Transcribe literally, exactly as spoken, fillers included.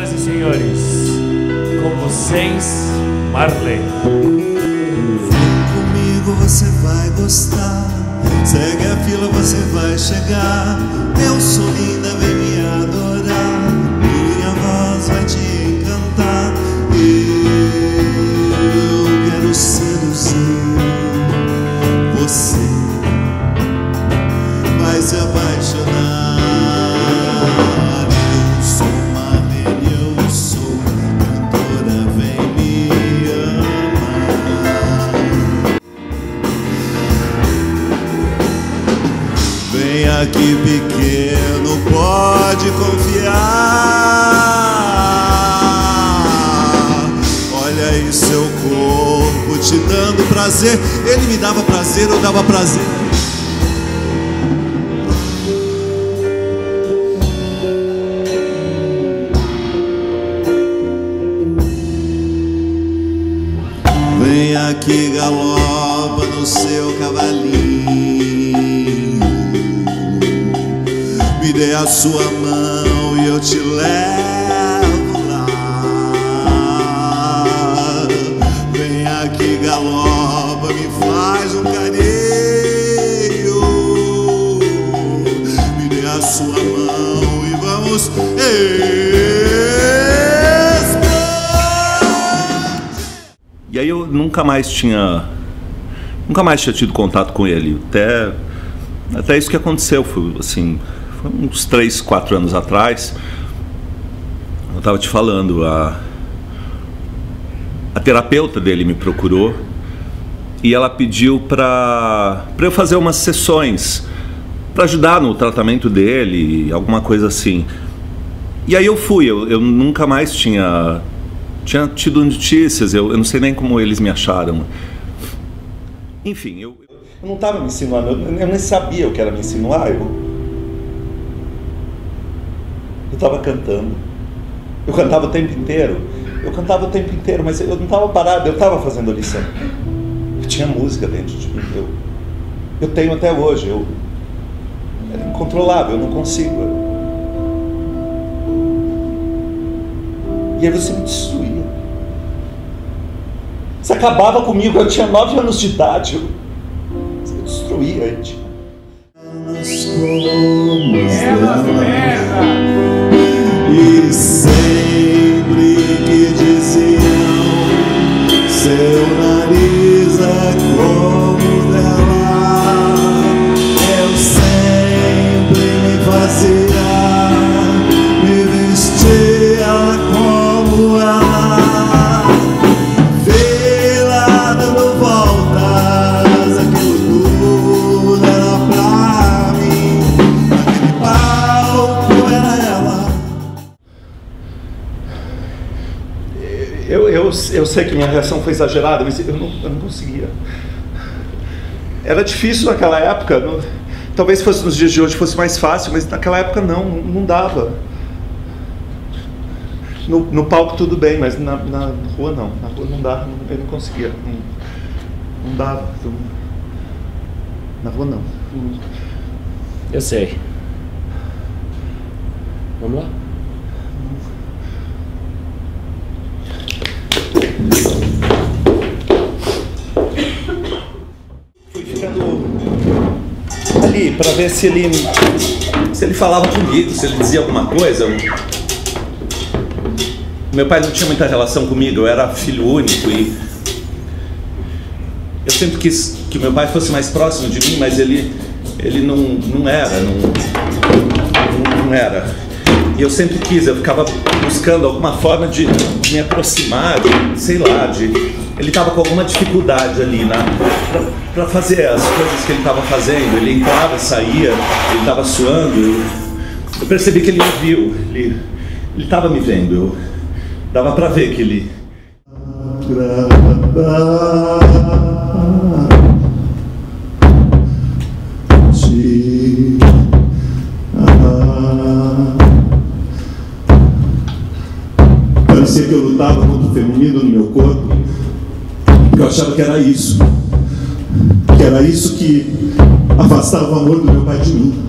Senhoras e senhores, com vocês, Marlene. Vem comigo, você vai gostar. Segue a fila, você vai chegar. Eu sou linda, vem me adorar. Minha voz vai te encantar. Eu quero seduzir você. Vai se apaixonar. Vem aqui, pequeno, pode confiar. Olha aí seu corpo te dando prazer. Ele me dava prazer, eu dava prazer. Vem aqui, galopa no seu cavalinho. Me dê a sua mão e eu te levo lá. Vem aqui, galopa, me faz um carinho. Me dê a sua mão e vamos explodir. E aí eu nunca mais tinha Nunca mais tinha tido contato com ele. Até, até isso que aconteceu, foi assim, foi uns três, quatro anos atrás. Eu estava te falando, a, a terapeuta dele me procurou e ela pediu para para eu fazer umas sessões para ajudar no tratamento dele, alguma coisa assim. E aí eu fui, eu, eu nunca mais tinha, tinha tido notícias, eu, eu não sei nem como eles me acharam. Enfim, eu, eu não estava me insinuando, eu, eu nem sabia o que era me insinuar, eu eu estava cantando, eu cantava o tempo inteiro, eu cantava o tempo inteiro, mas eu não estava parado, eu estava fazendo a lição, eu tinha música dentro de mim, eu, eu tenho até hoje, eu, era incontrolável, eu não consigo, eu, e aí você me destruía. Você acabava comigo, eu tinha nove anos de idade. Eu... Você destruía a gente. E sempre que diziam seu nariz é como dela, eu sempre me fazia, me vestia como ela. Eu, eu, eu sei que minha reação foi exagerada, mas eu não, eu não conseguia. Era difícil naquela época. Não, talvez fosse nos dias de hoje fosse mais fácil, mas naquela época não, não dava. No, no palco tudo bem, mas na, na rua não. Na rua não dava, não, eu não conseguia. Não, não dava. Não, na rua não. não. Eu sei. Vamos lá? Fui ficando ali para ver se ele se ele falava comigo, se ele dizia alguma coisa. Meu pai não tinha muita relação comigo, eu era filho único e eu sempre quis que meu pai fosse mais próximo de mim, mas ele ele não não era, não, não, não era. E eu sempre quis, eu ficava buscando alguma forma de, de me aproximar, de, sei lá, de... Ele estava com alguma dificuldade ali para fazer as coisas que ele estava fazendo. Ele entrava, saía, ele estava suando. Eu, eu percebi que ele me viu, ele estava me vendo. Eu, dava para ver que ele... Parecia que eu lutava contra o feminino no meu corpo, porque eu achava que era isso, que era isso que afastava o amor do meu pai de mim.